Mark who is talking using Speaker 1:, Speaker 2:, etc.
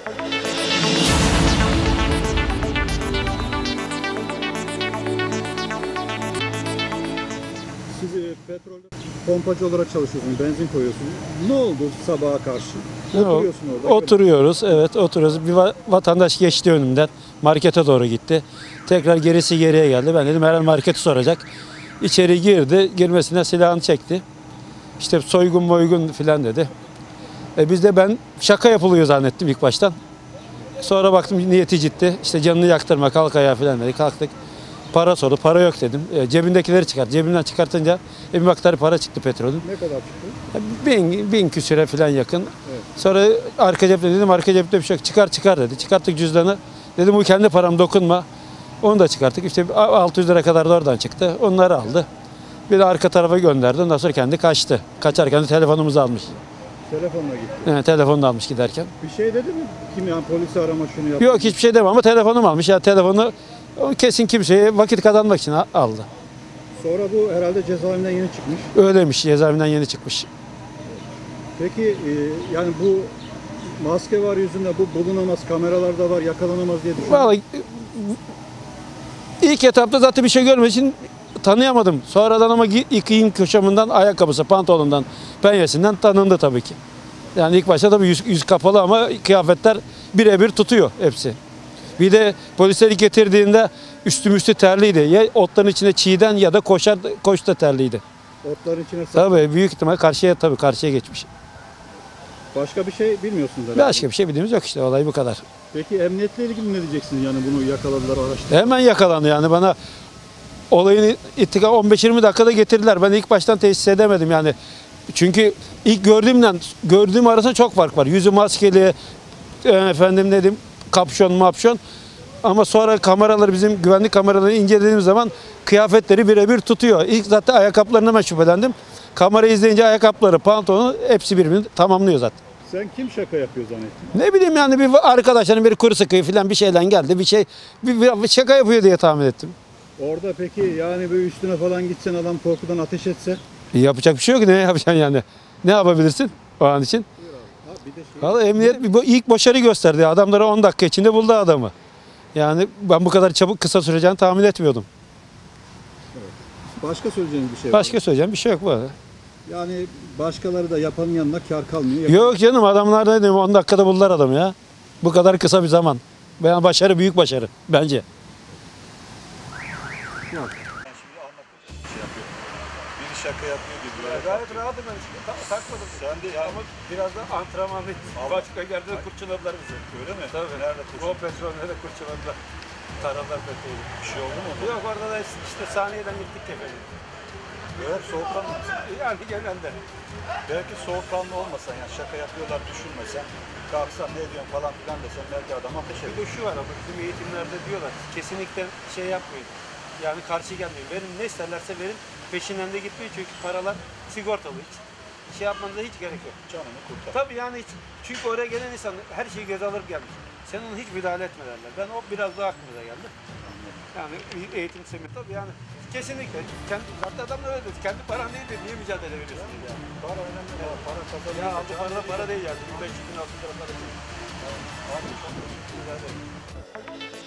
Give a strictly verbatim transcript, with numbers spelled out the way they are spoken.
Speaker 1: Siz e, petrol pompacı olarak çalışıyorsunuz, benzin koyuyorsunuz. Ne oldu sabaha karşı? Oturuyorsun orada.
Speaker 2: Oturuyoruz, evet oturuyoruz. Bir va- vatandaş geçti önümden, markete doğru gitti. Tekrar gerisi geriye geldi. Ben dedim herhalde marketi soracak. İçeri girdi, girmesine silahını çekti. İşte soygun moygun filan dedi. E biz de ben şaka yapılıyor zannettim ilk baştan. Sonra baktım niyeti ciddi. İşte canını yaktırma, kalk ayağa filan dedi. Kalktık. Para sordu, para yok dedim. E, cebindekileri çıkart. Cebimden çıkartınca e, bir miktar para çıktı petrolün.
Speaker 1: Ne kadar çıktı?
Speaker 2: E, bin, bin küsüre falan yakın.
Speaker 1: Evet.
Speaker 2: Sonra arka cepte dedim, arka cepte bir şey yok. Çıkar çıkar dedi. Çıkarttık cüzdanı. Dedim bu kendi param, dokunma. Onu da çıkarttık. İşte altı yüz lira kadar da oradan çıktı. Onları aldı. Bir de arka tarafa gönderdi. Ondan sonra kendi kaçtı. Kaçarken de telefonumuzu almış.
Speaker 1: Telefonla gitti.
Speaker 2: Evet, telefonu da almış giderken.
Speaker 1: Bir şey dedi mi? Kim yani polisi arama şunu yaptı?
Speaker 2: Yok hiçbir şey demem ama telefonumu almış. Yani telefonu o kesin kimseye vakit kazanmak için aldı.
Speaker 1: Sonra bu herhalde cezaevinden yeni çıkmış.
Speaker 2: Öyleymiş, cezaevinden yeni çıkmış.
Speaker 1: Peki e, yani bu maske var yüzünde, bu bulunamaz, kameralarda var, yakalanamaz diye düşünüyorum.
Speaker 2: Vallahi ilk etapta zaten bir şey görmek için tanıyamadım. Sonradan ama ilk giyim kuşamından, ayakkabısı, pantolonundan, penyesinden tanındı tabii ki. Yani ilk başta tabii yüz, yüz kapalı ama kıyafetler birebir tutuyor hepsi. Bir de polisleri getirdiğinde üstüm üstü terliydi. Ya otların içine çiğden ya da koşar koş da terliydi.
Speaker 1: Otların içine saklı.
Speaker 2: Tabii büyük ihtimal karşıya tabii karşıya geçmiş.
Speaker 1: Başka bir şey bilmiyorsunuz herhalde.
Speaker 2: Başka bir şey bildiğimiz yok işte, olay bu kadar.
Speaker 1: Peki emniyetle ilgili ne diyeceksiniz yani bunu yakaladılar, araştırdılar?
Speaker 2: Hemen yakalandı yani, bana olayın ittika on beş yirmi dakikada getirdiler. Ben ilk baştan teşhis edemedim yani. Çünkü ilk gördüğümden gördüğüm arasında çok fark var. Yüzü maskeli, efendim dedim kapşon mapşon. Ama sonra kameraları, bizim güvenlik kameralarını incelediğim zaman kıyafetleri birebir tutuyor. İlk zaten ayakkabılarına ben şüphelendim. Kamerayı izleyince ayakkabıları, pantolonu hepsi birbirini tamamlıyor zaten.
Speaker 1: Sen kim şaka yapıyor zannettin?
Speaker 2: Ne bileyim yani, bir arkadaşların biri kuru sıkıyı falan bir şeyden geldi. Bir şey bir, bir şaka yapıyor diye tahmin ettim.
Speaker 1: Orada peki yani böyle üstüne falan gitsen adam korkudan ateş etse?
Speaker 2: Yapacak bir şey yok. Ne yapacaksın yani? Ne yapabilirsin o an için?
Speaker 1: Ha, bir de şey...
Speaker 2: Vallahi emniyet bu ilk başarı gösterdi. Adamları on dakika içinde buldu adamı. Yani ben bu kadar çabuk, kısa süreceğini tahmin etmiyordum.
Speaker 1: Evet. Başka söyleyeceğiniz bir şey var
Speaker 2: Başka söyleyeceğim bir şey yok bu arada.
Speaker 1: Yani başkaları da yapanın yanına kar kalmıyor.
Speaker 2: Yok canım, adamlar ne diyeyim, on dakikada buldular adamı ya. Bu kadar kısa bir zaman. Yani başarı, büyük başarı bence.
Speaker 1: Yok.
Speaker 3: Şimdi anlatınca şey yapıyor. Biri şaka yapıyor gibi.
Speaker 2: Ya gayet rahatım ben, ta takmadım.
Speaker 3: Sen de yani
Speaker 2: Ama biraz da antrenman bitti. Başka yerde de kurçuladılar bizi.
Speaker 3: öyle mi?
Speaker 2: Tabii.
Speaker 3: Nerede
Speaker 2: O
Speaker 3: kurşun?
Speaker 2: petrolde de kurçuladılar. Taralar petrolü.
Speaker 3: Bir şey oldu mu?
Speaker 2: Yok, orada da işte saniyeden gittik kefeni.
Speaker 3: Evet, soğukkanlı mısın?
Speaker 2: Yani genelde.
Speaker 3: Belki soğukkanlı olmasan yani şaka yapıyorlar düşünmesen. Kalksan ne diyorsun falan filan desen belki adam ateş
Speaker 2: Bir de
Speaker 3: ediyor.
Speaker 2: şu var ama bizim eğitimlerde diyorlar kesinlikle şey yapmayın. Yani karşı gelmeyin. Verin, ne isterlerse verin. Peşinden de gitmeyin çünkü paralar sigortalı hiç. Şey yapmanıza hiç gerek yok.
Speaker 3: Canını kurtar.
Speaker 2: Tabii yani hiç. Çünkü oraya gelen insan her şeyi göze alıp gelmiş. Sen onu hiç müdahale etme derler. Ben o biraz daha aklımıza geldi. Yani eğitim semih tabii yani kesinlikle. Kendi, zaten adam da öyle dedi. Kendi paran değil de niye mücadele veriyorsun yani.
Speaker 3: Para önemli değil. Para kazanıyor.
Speaker 2: Ya aldı para para değil yani. beş yüz bin altı yüz lira para değil.
Speaker 3: Abi çok güzel değil.